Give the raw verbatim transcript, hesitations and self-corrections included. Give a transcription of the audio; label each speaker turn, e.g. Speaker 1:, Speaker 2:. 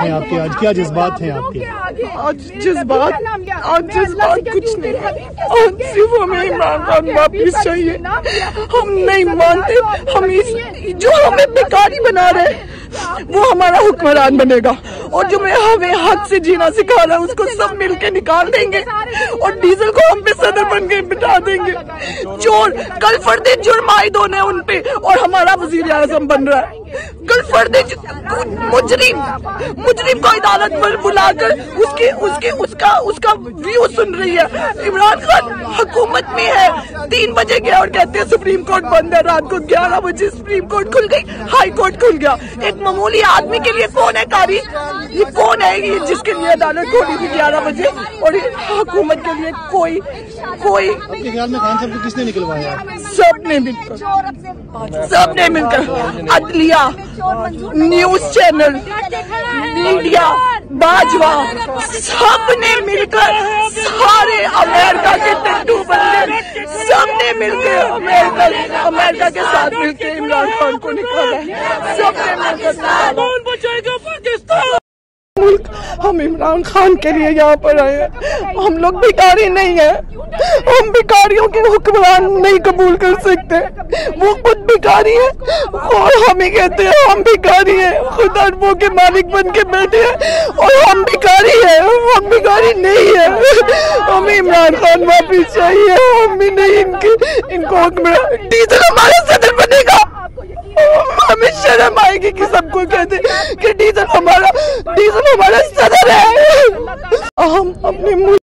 Speaker 1: ہیں آپ کے؟ آج کیا جذبات ہیں آپ کے؟
Speaker 2: آج جذبات آج جذبات کچھ نہیں، آج صرف ہمیں عمران خان واپس چاہیے. ہم نہیں مانتے ہم جو ہمیں بیکاری بنا رہے وہ ہمارا حکمران بنے گا، اور جو میں ہمیں حق سے جینا سکھا رہا ہے اس کو سب مل کے نکال دیں گے، اور ڈیزل کو ہم پہ صدر بن کے بٹھا دیں گے. چور کل فرد جرم عائد ہونے ان پہ، اور ہمارا وزیر اعظم بن رہا ہے. کل فرد مجرم مجرم کو عدالت پر بلا کر اس کے اس کے اس کا اس کا ویو سن رہی ہے. عمران خان حکومت میں ہے، تین بجے گیا اور کہتے ہیں سپریم کورٹ بند ہے. رات کو گیارہ بجے سپریم کورٹ کھل گئی، ہائی کورٹ کھل گیا. ایک معمولی آدمی کے لیے کون ہے کاری؟ یہ کون ہے یہ جس کے لیے عدالت کھولی تھی گیارہ بجے، اور حکومت کے لیے کوئی کوئی
Speaker 1: آپ کے خیال میں خان صاحب کو کس نے نکلوایا؟
Speaker 2: سب نے مل کر سب نے مل کر عدلیہ، نیوز چینل، میڈیا، باجوا، سب نے مل کر، سارے امریکہ کے ٹٹو بندے سب نے مل کے امریکہ امریکہ کے ساتھ مل کے عمران خان کو نکالا. سب نے مل کر کون بچائے گا پاکستان ملک. ہم عمران خان کے لیے یہاں پر آئے ہیں. ہم لوگ بیکاری نہیں ہیں، ہم بیکاریوں کے حکمران نہیں قبول کر سکتے. وہ خود بیکاری ہے اور ہم ہی کہتے ہیں ہم بیکاری ہیں. خود اربوں کے مالک بن کے بیٹھے ہیں اور ہم بیکاری ہیں. ہم بیکاری نہیں ہیں. ہمیں عمران خان واپس چاہیے. ہم بھی نہیں ان کے ان کو حکمران. ڈیزل ہمارا صدر بنے گا. ہمیں شرم آئے گی کہ سب کو کہتے کہ ڈیزل ہمارا ڈیزل ہمارا صدر ہے. ہم اپنے